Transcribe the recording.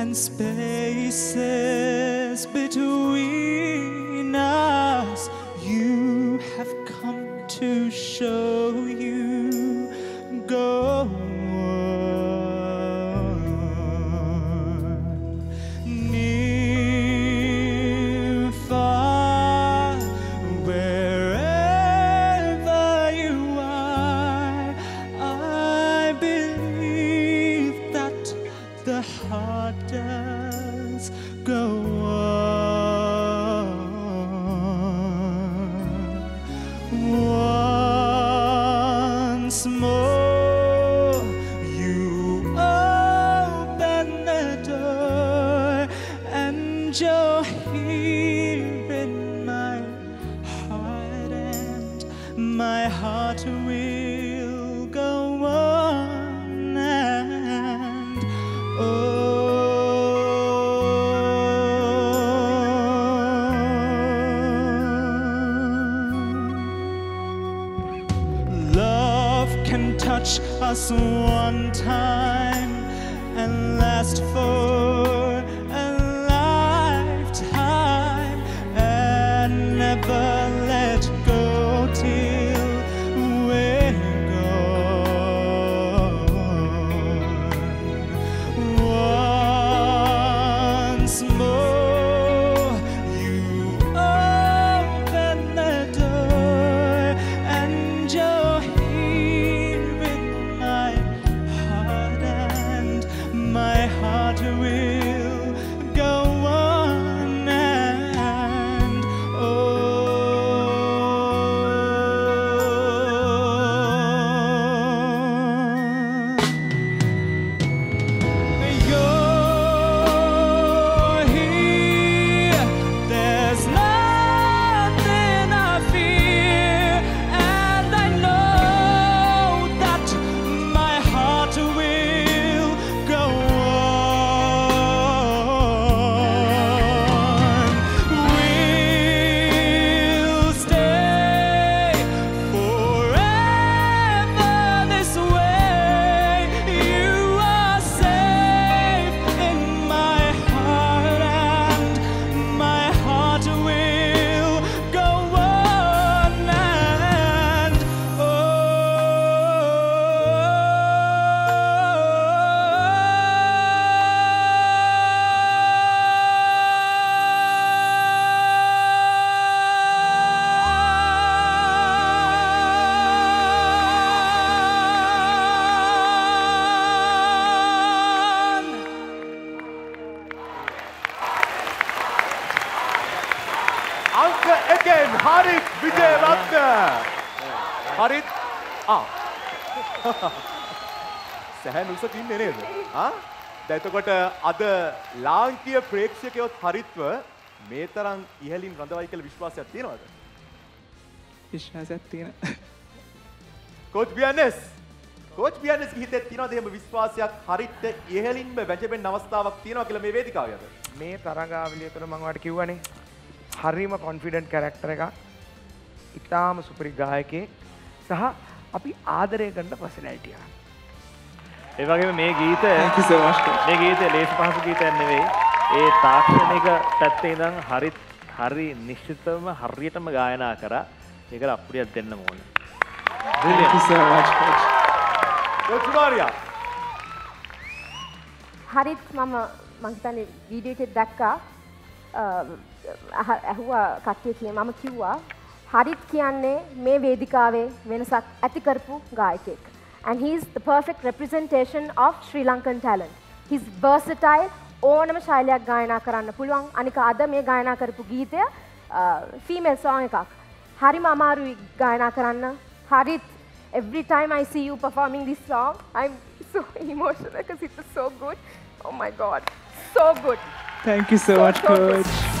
and spaces between us. You have come to show you go on. Near, far, wherever you are, I believe that the heart does go on. Once more you open the door, and you're here in my heart, and my heart will go on and love can touch us one time and last for a lifetime, and never let go till we're gone. Once more you open the door, and you're here with my heart, and my heart will go on and you're here, there's nothing I fear, and I know that my heart will go on. We'll stay forever this way. You are safe in my heart, and my heart will go on and Anka again, Harit Wijeratna. Harit, සැහැන් උස තින්නේ නේද? දැන් එතකොට අද ලාංකීය ප්‍රේක්ෂකයොත් හරිත්ව මේ තරම් ඉහළින් රඳවයි කියලා විශ්වාසයක් තියෙනවද? විශ්වාසයක් තියෙන. කෝච් බියන්නස් ගේ හිතේ තියෙනවද එහෙම විශ්වාසයක් හරිත්ට ඉහළින්ම වැජබෙන්න අවස්ථාවක් තියෙනවා කියලා මේ වේදිකාවේ අද? මේ තරඟාවලිය තුළ මම ඔයාලට කිව්වනේ හරිම කොන්ෆිඩන්ට් කැරක්ටර් එකක්. ඉතාම සුපිරි ගායකයෙක් සහ අපි ආදරය කරන පර්සනැලිටි එකක්. ඒ වගේම මේ ගීතය Thank you so much. මේ ගීතය ලේසි පහසු ගීතයක් නෙවෙයි. ඒ තාක්ෂණික පැත්තේ ඉඳන් හරි නිශ්චිතවම හරියටම ගායනා කරා. ඒකට අප්පුඩියක් දෙන්න ඕනේ. Thank you so much, coach. Coach Maria. Harith මම හිතන්නේ වීඩියෝ එකේ දැක්කා ඇහුවා කට්ටිය කියන මම කිව්වා හරිත් කියන්නේ මේ වේදිකාවේ වෙනසක් ඇති කරපු ගායකයෙක්. And he is the perfect representation of Sri Lankan talent. He's versatile. ඕනම ශෛලියක් ගායනා කරන්න පුළුවන්. අනික අද මේ ගායනා කරපු ගීතය female song එකක්. හරිම අමාරුයි ගායනා කරන්න. හරිත් every time I see you performing this song, I'm so emotional because it was so good. Oh my God, so good. Thank you so much, so good. coach.